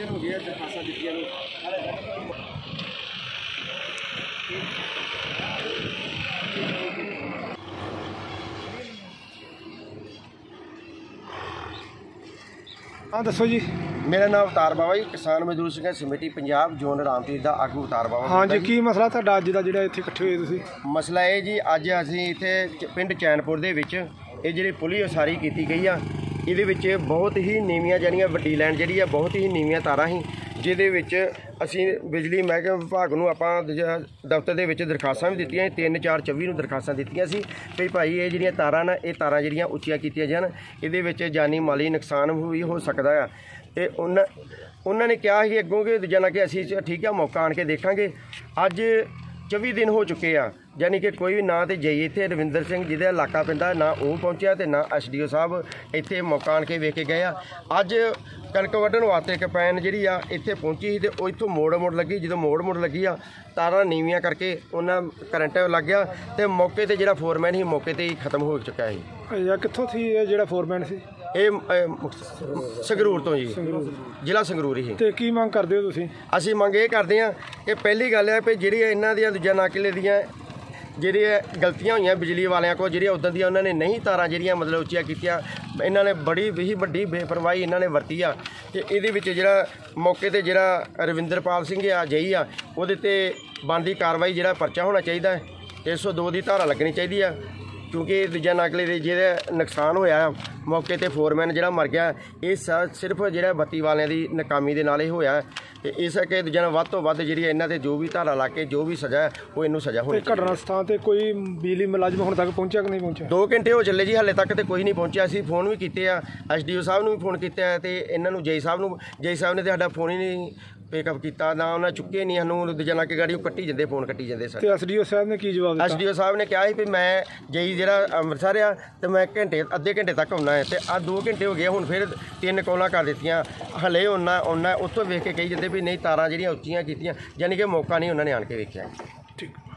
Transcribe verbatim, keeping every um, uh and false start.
दिन हो गया दरखास्तां दित्तियां नूं हाँ दसो जी। मेरा नाम अवतार बाबा जी, किसान मजदूर संघर्ष कमेटी पंजाब जोन रामतीर का आगू अवतार बाबा। हाँ जी, की मसला तुहाडा अज दा जिहड़ा इत्थे इकट्ठे होए तुसीं? मसला ये जी, अज असीं इत्थे पिंड चैनपुर दे विच ਇਹ ਜਿਹੜੀ ਪੁਲੀ ਉਸਾਰੀ ਕੀਤੀ ਗਈ ਆ, ਇਹਦੇ ਵਿੱਚ ਬਹੁਤ ਹੀ ਨੀਵੀਆਂ ਜਿਹੜੀਆਂ ਵੱਡੀ ਲਾਈਨ ਜਿਹੜੀ ਆ ਬਹੁਤ ਹੀ ਨੀਵੀਆਂ ਤਾਰਾਂ ਸੀ, ਜਿਹਦੇ ਵਿੱਚ ਅਸੀਂ ਬਿਜਲੀ ਮਹਿਕਮੇ ਵਿਭਾਗ ਨੂੰ ਆਪਾਂ ਦਫ਼ਤਰ ਦੇ ਵਿੱਚ ਦਰਖਾਸਤਾਂ ਵੀ ਦਿੱਤੀਆਂ। ਤਿੰਨ ਚਾਰ ਚੌਵੀ ਨੂੰ ਦਰਖਾਸਤਾਂ ਦਿੱਤੀਆਂ ਸੀ ਵੀ ਭਾਈ ਇਹ ਜਿਹੜੀਆਂ ਤਾਰਾਂ ਨਾ ਇਹ ਤਾਰਾਂ ਜਿਹੜੀਆਂ ਉੱਚੀਆਂ ਕੀਤੀਆਂ ਜਾਣ, ਇਹਦੇ ਵਿੱਚ ਜਾਨੀ ਮਾਲੀ ਨੁਕਸਾਨ ਵੀ ਹੋ ਸਕਦਾ ਆ। ਤੇ ਉਹਨਾਂ ਉਹਨਾਂ ਨੇ ਕਿਹਾ ਸੀ ਅੱਗੋਂ ਕਿ ਦੂਜਾ ਨਾ ਕਿ ਅਸੀਂ ਠੀਕ ਆ ਮੌਕਾ ਆਣ ਕੇ ਦੇਖਾਂਗੇ। ਅੱਜ चौबी दिन हो चुके हैं, यानी कि कोई भी ना तो जई इत्थे रविंदर सिंह जिहदा इलाका पैंदा ना वो पहुंचा तो ना एस डी ओ साहब इत्थे मौका आण के वेख के गए। अज कणक वड्ढण वास्ते कपैन जिहड़ी आ इत्थे पहुंची तो वो इत्थों मोड़ मुड़ लगी, जो मोड़ मुड़ लगी आ तारां नीवियां करके उन्हां करंट लग गया तो मौके ते जिहड़ा फोरमैन ही मौके ते ही खत्म हो चुका है। या कित्थों थी ये जिहड़ा फोरमैन सी? ਇਹ ਸੰਗਰੂਰ ਤੋਂ ਜੀ, ਜ਼ਿਲ੍ਹਾ ਸੰਗਰੂਰ ਹੀ। ਤੇ ਕੀ ਮੰਗ ਕਰਦੇ ਹੋ ਤੁਸੀਂ? ਅਸੀਂ ਮੰਗ ਇਹ ਕਰਦੇ ਹਾਂ ਕਿ ਪਹਿਲੀ ਗੱਲ ਹੈ ਵੀ ਜਿਹੜੀ ਇਹਨਾਂ ਦੀਆਂ ਦੂਜਾ ਨਾਕਿਲੇ ਦੀਆਂ ਜਿਹੜੀਆਂ ਗਲਤੀਆਂ ਹੋਈਆਂ ਬਿਜਲੀ ਵਾਲਿਆਂ ਕੋਲ, ਜਿਹੜੀਆਂ ਉੱਦਾਂ ਦੀਆਂ ਉਹਨਾਂ ਨੇ ਨਹੀਂ ਤਾਰਾਂ ਜਿਹੜੀਆਂ ਮਤਲਬ ਉੱਚੀਆਂ ਕੀਤੀਆਂ, ਇਹਨਾਂ ਨੇ ਬੜੀ ਵੀ ਵੱਡੀ ਬੇਪਰਵਾਹੀ ਇਹਨਾਂ ਨੇ ਵਰਤੀ ਆ। ਤੇ ਇਹਦੇ ਵਿੱਚ ਜਿਹੜਾ ਮੌਕੇ ਤੇ ਜਿਹੜਾ ਰਵਿੰਦਰਪਾਲ ਸਿੰਘ ਆ ਜਈ ਆ, ਉਹਦੇ ਤੇ ਬਣਦੀ ਕਾਰਵਾਈ ਜਿਹੜਾ ਪਰਚਾ ਹੋਣਾ ਚਾਹੀਦਾ ਹੈ, ਤਿੰਨ ਸੌ ਦੋ ਦੀ ਧਾਰਾ ਲੱਗਣੀ ਚਾਹੀਦੀ ਆ। क्योंकि दूजा नाकले के जो नुकसान होया मौके ते फोरमैन जो मर गया, ये सिर्फ जो बत्ती वाले की नाकामी के नाल ही होया। तो इस करके दूजा वध तो वध जी इन्हों से जो भी धारा ला के जो भी सज़ा है वो इनू सज़ा होनी। घटना स्थान पर कोई बिजली मुलाजम हुण तक पहुंचा कि नहीं पहुंचा? दो घंटे हो चले जी, हाले तक तो कोई नहीं पहुंचा। असीं फोन भी किए, एस डी ओ साहब नूं भी फोन किया, तो इन्हों जई साहब नूं जई साहब ने तो साडा फोन ही नहीं पिकअप किया, ना उन्हें चुके नहीं सानूं दूजा ला के गाड़ी कट्टी जाते, फोन कट्टी जाते सर। एस डी ओ साहब ने की जवाब? एस डी ओ साहब ने कहा कि मैं जई जो ਅੰਮ੍ਰਿਤਸਰ ਆ ਤੇ ਮੈਂ ਘੰਟੇ ਅੱਧੇ ਘੰਟੇ ਤੱਕ ਆਉਣਾ ਹੈ। ਤੇ ਆ ਦੋ ਘੰਟੇ ਹੋ ਗਏ, ਹੁਣ ਫਿਰ ਤਿੰਨ ਕੌਲਾਂ ਕਰ ਦਿੱਤੀਆਂ, ਹਲੇ ਉਹਨਾਂ ਉਹਨਾਂ ਉੱਥੋਂ ਵੇਖ ਕੇ ਕਹੀ ਜਾਂਦੇ ਵੀ ਨਹੀਂ ਤਾਰਾਂ ਜਿਹੜੀਆਂ ਉੱਚੀਆਂ ਕੀਤੀਆਂ, ਯਾਨੀ ਕਿ ਮੌਕਾ ਨਹੀਂ ਉਹਨਾਂ ਨੇ ਆਣ ਕੇ ਵੇਖਿਆ। ਠੀਕ।